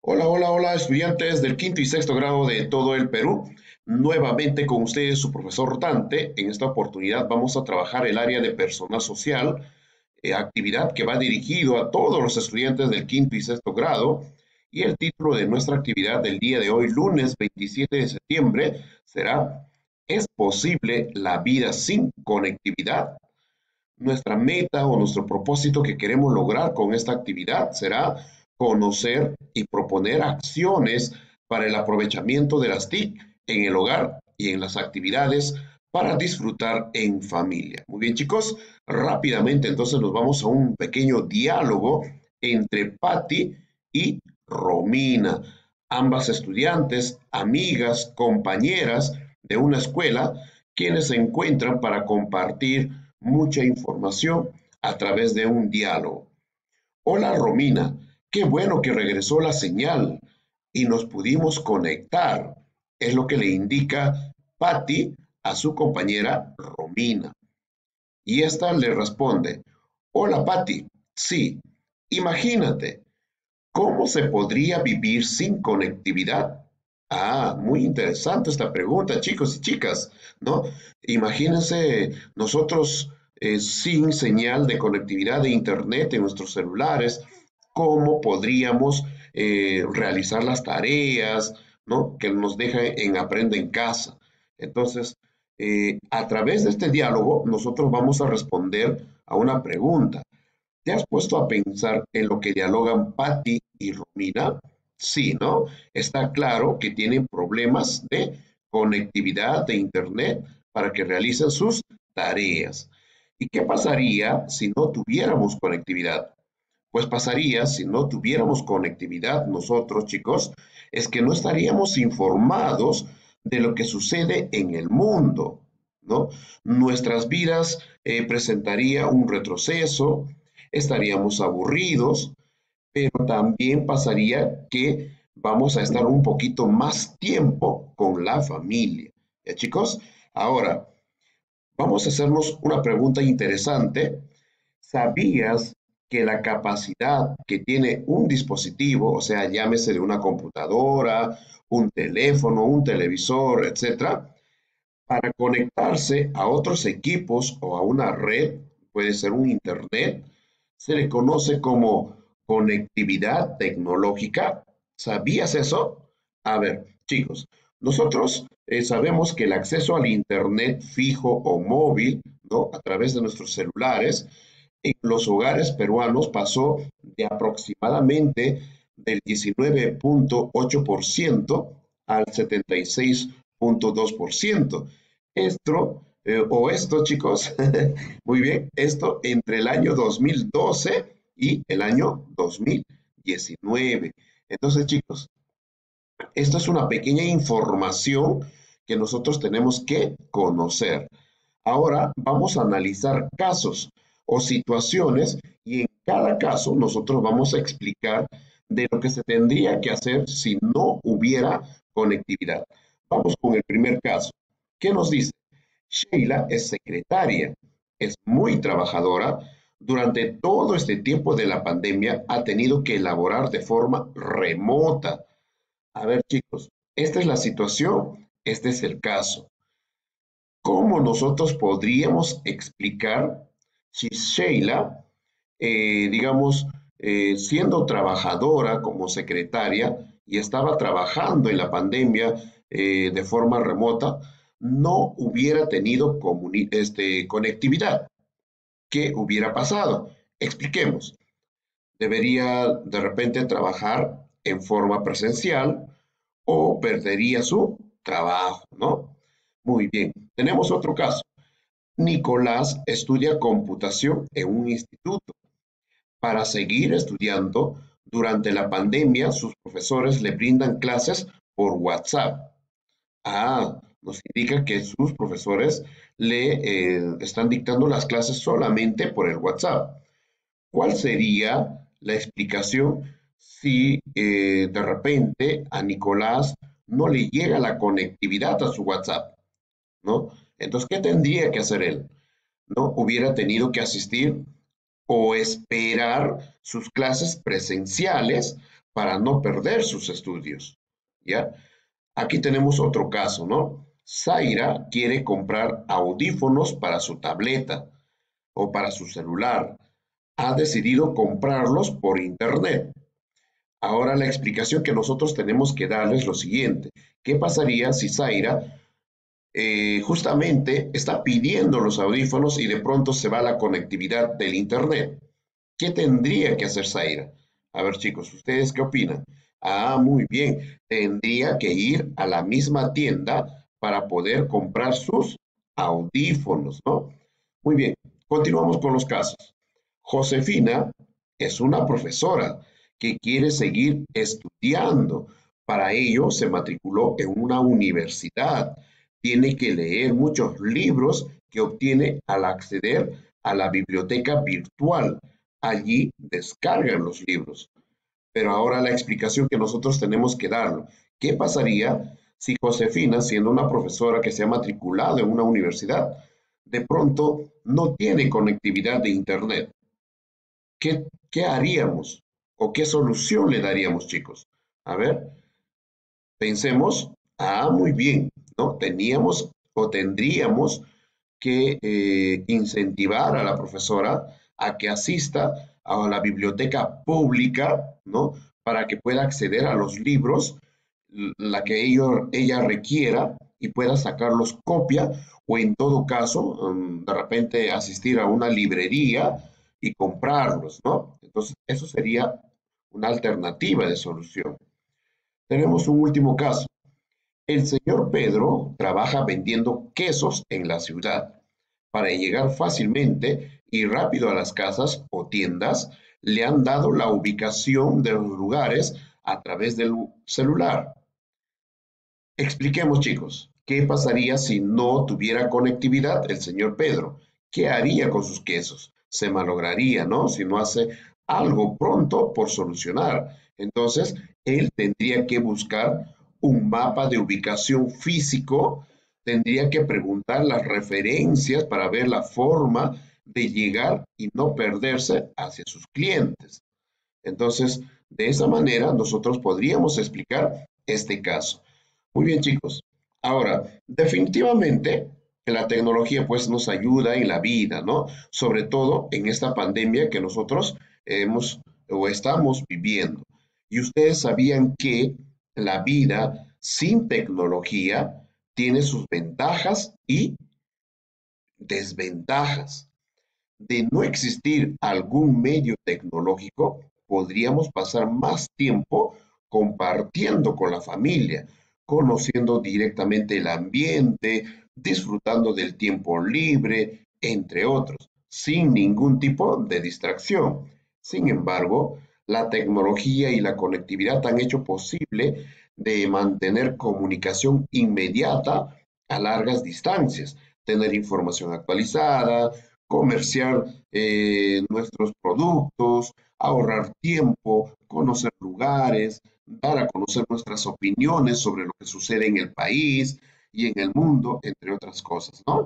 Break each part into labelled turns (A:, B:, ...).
A: Hola, hola, hola, estudiantes del quinto y sexto grado de todo el Perú. Nuevamente con ustedes su profesor Dante. En esta oportunidad vamos a trabajar el área de personal social, actividad que va dirigido a todos los estudiantes del quinto y sexto grado. Y el título de nuestra actividad del día de hoy, lunes 27 de septiembre, será ¿Es posible la vida sin conectividad? Nuestra meta o nuestro propósito que queremos lograr con esta actividad será conocer y proponer acciones para el aprovechamiento de las TIC en el hogar y en las actividades para disfrutar en familia. Muy bien, chicos, rápidamente entonces nos vamos a un pequeño diálogo entre Patti y Romina, ambas estudiantes, amigas, compañeras de una escuela, quienes se encuentran para compartir mucha información a través de un diálogo. Hola Romina, qué bueno que regresó la señal y nos pudimos conectar. Es lo que le indica Patti a su compañera Romina. Y esta le responde, hola Patti, sí, imagínate, ¿cómo se podría vivir sin conectividad? Ah, muy interesante esta pregunta, chicos y chicas, ¿no? Imagínense nosotros sin señal de conectividad de Internet en nuestros celulares, ¿cómo podríamos realizar las tareas, ¿no? Que nos deja en Aprende en Casa. Entonces, a través de este diálogo, nosotros vamos a responder a una pregunta. ¿Te has puesto a pensar en lo que dialogan Patty y Romina? Sí, ¿no? Está claro que tienen problemas de conectividad de Internet para que realicen sus tareas. ¿Y qué pasaría si no tuviéramos conectividad? Pues pasaría si no tuviéramos conectividad nosotros, chicos, es que no estaríamos informados de lo que sucede en el mundo, ¿no? Nuestras vidas presentaría un retroceso, estaríamos aburridos, pero también pasaría que vamos a estar un poquito más tiempo con la familia. ¿Ya, chicos? Ahora, vamos a hacernos una pregunta interesante. ¿Sabías que la capacidad que tiene un dispositivo, o sea, llámese de una computadora, un teléfono, un televisor, etcétera, para conectarse a otros equipos o a una red, puede ser un internet, se le conoce como conectividad tecnológica? ¿Sabías eso? A ver, chicos, nosotros sabemos que el acceso al internet fijo o móvil, ¿no? A través de nuestros celulares, en los hogares peruanos pasó de aproximadamente del 19,8% al 76,2%. Esto, chicos, muy bien, esto entre el año 2012 y el año 2019. Entonces, chicos, esto es una pequeña información que nosotros tenemos que conocer. Ahora vamos a analizar casos o situaciones y en cada caso nosotros vamos a explicar de lo que se tendría que hacer si no hubiera conectividad. Vamos con el primer caso. ¿Qué nos dice? Sheila es secretaria, es muy trabajadora. Durante todo este tiempo de la pandemia ha tenido que elaborar de forma remota. A ver, chicos, esta es la situación, este es el caso. ¿Cómo nosotros podríamos explicar si Sheila, digamos, siendo trabajadora como secretaria y estaba trabajando en la pandemia de forma remota, no hubiera tenido conectividad? ¿Qué hubiera pasado? Expliquemos. Debería de repente trabajar en forma presencial o perdería su trabajo, ¿no? Muy bien, tenemos otro caso. Nicolás estudia computación en un instituto. Para seguir estudiando, durante la pandemia, sus profesores le brindan clases por WhatsApp. Ah, nos indica que sus profesores le están dictando las clases solamente por el WhatsApp. ¿Cuál sería la explicación si de repente a Nicolás no le llega la conectividad a su WhatsApp? ¿No? Entonces, ¿qué tendría que hacer él? ¿No? Hubiera tenido que asistir o esperar sus clases presenciales para no perder sus estudios, ¿ya? Aquí tenemos otro caso, ¿no? Zaira quiere comprar audífonos para su tableta o para su celular. Ha decidido comprarlos por internet. Ahora la explicación que nosotros tenemos que darles es lo siguiente. ¿Qué pasaría si Zaira justamente está pidiendo los audífonos y de pronto se va la conectividad del internet? ¿Qué tendría que hacer Zaira? A ver, chicos, ¿ustedes qué opinan? Ah, muy bien. Tendría que ir a la misma tienda para poder comprar sus audífonos, ¿no? Muy bien. Continuamos con los casos. Josefina es una profesora que quiere seguir estudiando. Para ello se matriculó en una universidad. Tiene que leer muchos libros que obtiene al acceder a la biblioteca virtual. Allí descargan los libros. Pero ahora la explicación que nosotros tenemos que darlo. ¿Qué pasaría si Josefina, siendo una profesora que se ha matriculado en una universidad, de pronto no tiene conectividad de Internet? ¿Qué haríamos? ¿O qué solución le daríamos, chicos? A ver, pensemos, muy bien, ¿no? Teníamos o tendríamos que incentivar a la profesora a que asista a la biblioteca pública, ¿no? Para que pueda acceder a los libros, la que ella requiera y pueda sacarlos copia o en todo caso, de repente asistir a una librería y comprarlos, ¿no? Entonces, eso sería una alternativa de solución. Tenemos un último caso. El señor Pedro trabaja vendiendo quesos en la ciudad. Para llegar fácilmente y rápido a las casas o tiendas, le han dado la ubicación de los lugares a través del celular. Expliquemos, chicos, ¿qué pasaría si no tuviera conectividad el señor Pedro? ¿Qué haría con sus quesos? Se malograría, ¿no? Si no hace algo pronto por solucionar. Entonces, él tendría que buscar un mapa de ubicación físico, tendría que preguntar las referencias para ver la forma de llegar y no perderse hacia sus clientes. Entonces, de esa manera, nosotros podríamos explicar este caso. Muy bien, chicos. Ahora, definitivamente la tecnología pues nos ayuda en la vida, ¿no? Sobre todo en esta pandemia que nosotros hemos o estamos viviendo. Y ustedes sabían que la vida sin tecnología tiene sus ventajas y desventajas. De no existir algún medio tecnológico, podríamos pasar más tiempo compartiendo con la familia, conociendo directamente el ambiente, disfrutando del tiempo libre, entre otros, sin ningún tipo de distracción. Sin embargo, la tecnología y la conectividad han hecho posible de mantener comunicación inmediata a largas distancias, tener información actualizada, comerciar nuestros productos, ahorrar tiempo, conocer lugares, dar a conocer nuestras opiniones sobre lo que sucede en el país y en el mundo, entre otras cosas, ¿no?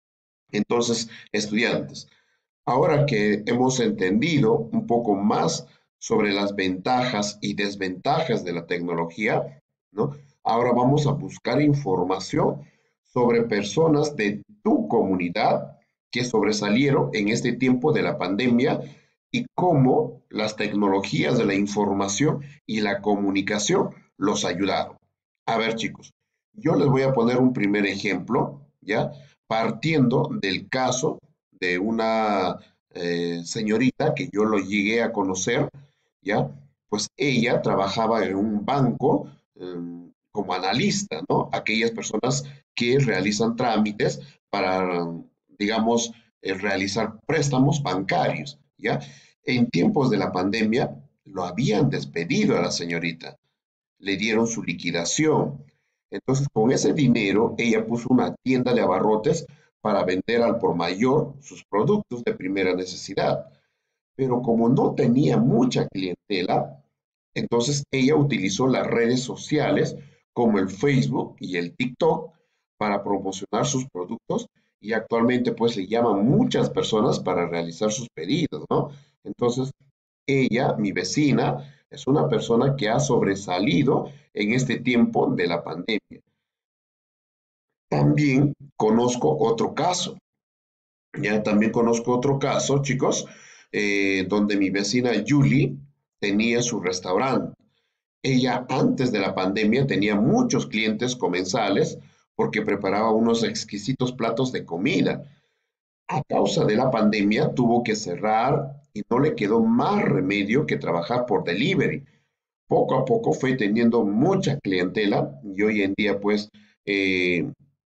A: Entonces, estudiantes, ahora que hemos entendido un poco más sobre las ventajas y desventajas de la tecnología, ¿no? Ahora vamos a buscar información sobre personas de tu comunidad que sobresalieron en este tiempo de la pandemia y cómo las tecnologías de la información y la comunicación los ayudaron. A ver, chicos, yo les voy a poner un primer ejemplo, ¿ya? Partiendo del caso de una señorita que yo lo llegué a conocer, ¿ya? Pues ella trabajaba en un banco como analista, ¿no? Aquellas personas que realizan trámites para, digamos, realizar préstamos bancarios, ¿ya? En tiempos de la pandemia lo habían despedido a la señorita, le dieron su liquidación. Entonces, con ese dinero, ella puso una tienda de abarrotes para vender al por mayor sus productos de primera necesidad. Pero como no tenía mucha clientela, entonces ella utilizó las redes sociales como el Facebook y el TikTok para promocionar sus productos y actualmente pues le llaman muchas personas para realizar sus pedidos, ¿no? Entonces ella, mi vecina, Es una persona que ha sobresalido en este tiempo de la pandemia. También conozco otro caso. Ya también conozco otro caso, chicos, donde mi vecina Julie tenía su restaurante. Ella antes de la pandemia tenía muchos clientes comensales porque preparaba unos exquisitos platos de comida. A causa de la pandemia tuvo que cerrar y no le quedó más remedio que trabajar por delivery. Poco a poco fue teniendo mucha clientela y hoy en día pues eh,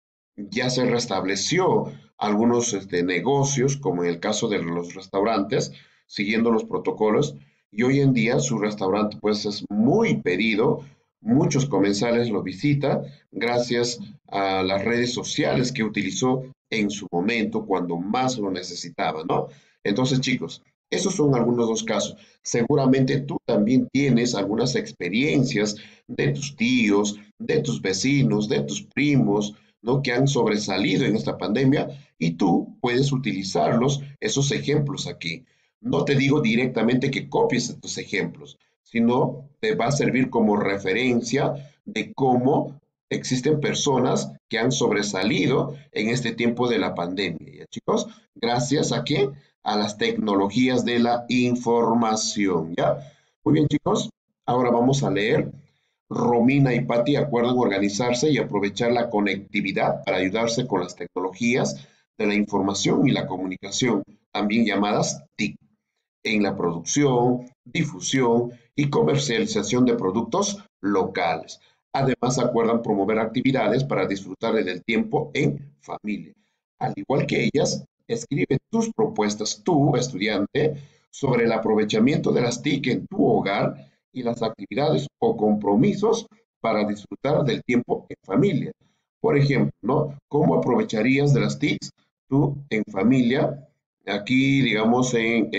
A: ya se restableció algunos negocios, como en el caso de los restaurantes, siguiendo los protocolos, y hoy en día su restaurante pues es muy pedido, muchos comensales lo visitan gracias a las redes sociales que utilizó en su momento cuando más lo necesitaba, ¿no? Entonces, chicos, esos son algunos dos casos. Seguramente tú también tienes algunas experiencias de tus tíos, de tus vecinos, de tus primos, ¿no? Que han sobresalido en esta pandemia y tú puedes utilizarlos, esos ejemplos aquí. No te digo directamente que copies estos ejemplos, sino te va a servir como referencia de cómo existen personas que han sobresalido en este tiempo de la pandemia. ¿Ya, chicos? Gracias a qué? A las tecnologías de la información. ¿Ya? Muy bien, chicos. Ahora vamos a leer. Romina y Patti acuerdan organizarse y aprovechar la conectividad para ayudarse con las tecnologías de la información y la comunicación, también llamadas TIC, en la producción, difusión y comercialización de productos locales. Además, acuerdan promover actividades para disfrutar del tiempo en familia. Al igual que ellas, escribe tus propuestas, tú, estudiante, sobre el aprovechamiento de las TIC en tu hogar y las actividades o compromisos para disfrutar del tiempo en familia. Por ejemplo, ¿no? ¿Cómo aprovecharías de las TICs tú en familia? Aquí, digamos,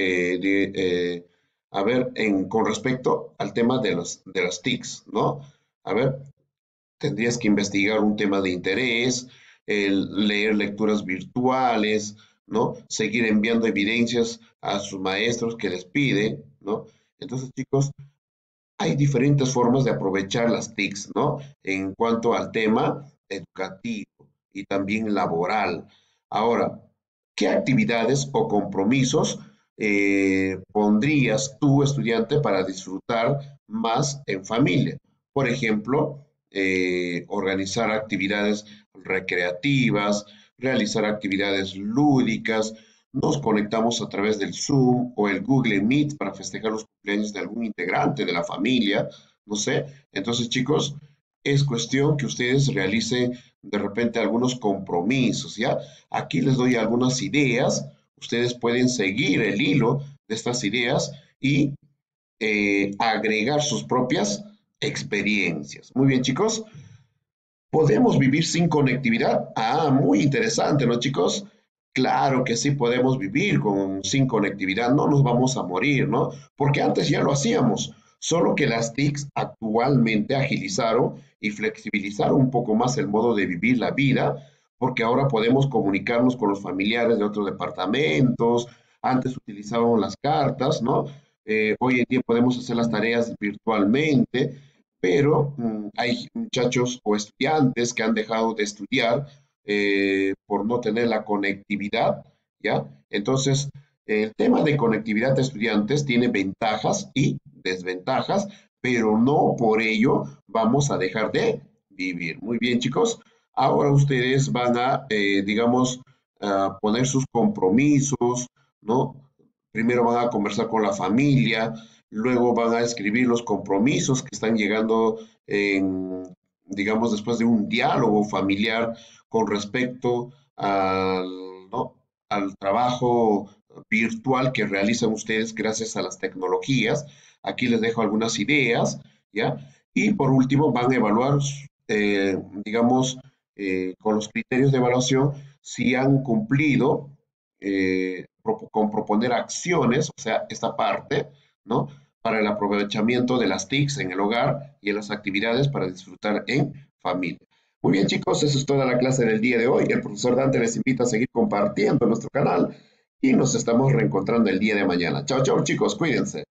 A: a ver, con respecto al tema de las TICs, ¿no? A ver, tendrías que investigar un tema de interés, leer lecturas virtuales, ¿no? Seguir enviando evidencias a sus maestros que les piden, ¿no? Entonces, chicos, hay diferentes formas de aprovechar las TICs, ¿no? En cuanto al tema educativo y también laboral. Ahora, ¿qué actividades o compromisos pondrías tú, estudiante, para disfrutar más en familia? Por ejemplo, organizar actividades recreativas, realizar actividades lúdicas, nos conectamos a través del Zoom o el Google Meet para festejar los cumpleaños de algún integrante de la familia, no sé. Entonces, chicos, es cuestión que ustedes realicen de repente algunos compromisos, ¿ya? Aquí les doy algunas ideas. Ustedes pueden seguir el hilo de estas ideas y agregar sus propias experiencias. Muy bien, chicos. ¿Podemos vivir sin conectividad? Ah, muy interesante, ¿no, chicos? Claro que sí podemos vivir sin conectividad, no nos vamos a morir, ¿no? Porque antes ya lo hacíamos, solo que las TICs actualmente agilizaron y flexibilizaron un poco más el modo de vivir la vida, porque ahora podemos comunicarnos con los familiares de otros departamentos, antes utilizábamos las cartas, ¿no? Hoy en día podemos hacer las tareas virtualmente, pero hay muchachos o estudiantes que han dejado de estudiar por no tener la conectividad, ¿ya? Entonces, el tema de conectividad de estudiantes tiene ventajas y desventajas, pero no por ello vamos a dejar de vivir. Muy bien, chicos. Ahora ustedes van a, digamos, a poner sus compromisos, ¿no? Primero van a conversar con la familia, luego van a escribir los compromisos que están llegando digamos, después de un diálogo familiar con respecto ¿no? al trabajo virtual que realizan ustedes gracias a las tecnologías. Aquí les dejo algunas ideas, ¿ya? Y por último van a evaluar, digamos, con los criterios de evaluación si han cumplido con proponer acciones, o sea, esta parte, ¿no? Para el aprovechamiento de las TICs en el hogar y en las actividades para disfrutar en familia. Muy bien, chicos, eso es toda la clase del día de hoy. El profesor Dante les invita a seguir compartiendo nuestro canal y nos estamos reencontrando el día de mañana. Chao, chao, chicos, cuídense.